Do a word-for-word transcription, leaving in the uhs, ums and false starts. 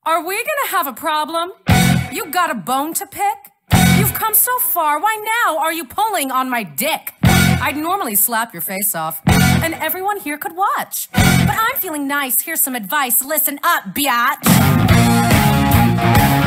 Are we gonna have a problem? You got a bone to pick? You've come so far, why now are you pulling on my dick? I'd normally slap your face off, and everyone here could watch. But I'm feeling nice, here's some advice, listen up, biatch.